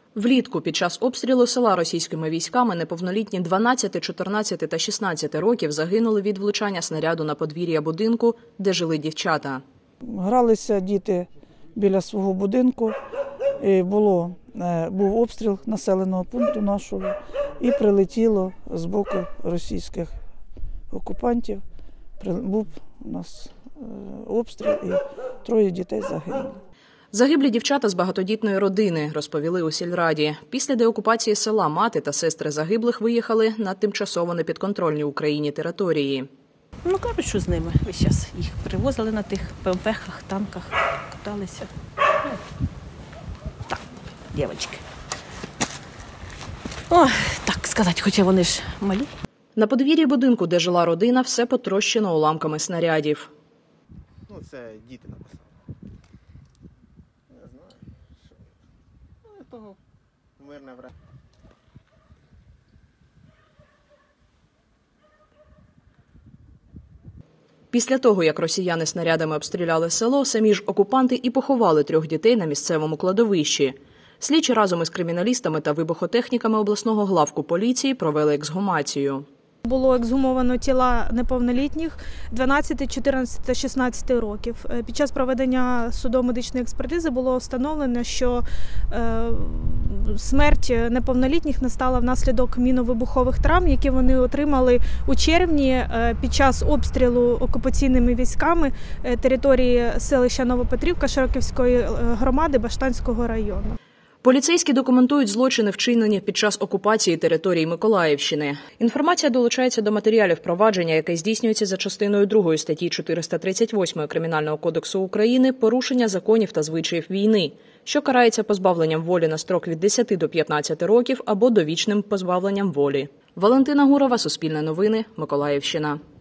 Влітку під час обстрілу села російськими військами неповнолітні 12, 14 та 16 років загинули від влучання снаряду на подвір'я будинку, де жили дівчата. Гралися діти біля свого будинку, і був обстріл населеного пункту нашого і прилетіло з боку російських окупантів. Був у нас обстріл і 3 дітей загинули. Загиблі дівчата з багатодітної родини, розповіли у сільраді. Після деокупації села мати та сестри загиблих виїхали на тимчасово непідконтрольні Україні території. Кажуть, що з ними весь час. Їх привозили на тих ПМП-хах, танках, каталися. Так, дівчатки. Так сказати, хоча вони ж малі. На подвір'ї будинку, де жила родина, все потрощено уламками снарядів. Це діти написали. Не знаю, що. Того мирне время. Після того, як росіяни снарядами обстріляли село, самі ж окупанти і поховали 3 дітей на місцевому кладовищі. Слідчі разом із криміналістами та вибухотехніками обласного главку поліції провели ексгумацію. Було ексгумовано тіла неповнолітніх 12, 14 та 16 років. Під час проведення судово-медичної експертизи було встановлено, що смерть неповнолітніх настала внаслідок мінно-вибухових травм, які вони отримали у червні під час обстрілу окупаційними військами території селища Новопетрівка Широківської громади Баштанського району. Поліцейські документують злочини, вчинені під час окупації території Миколаївщини. Інформація долучається до матеріалів провадження, яке здійснюється за частиною 2 статті 438 Кримінального кодексу України «Порушення законів та звичаїв війни», що карається позбавленням волі на строк від 10 до 15 років або довічним позбавленням волі. Валентина Гурова, Суспільне новини, Миколаївщина.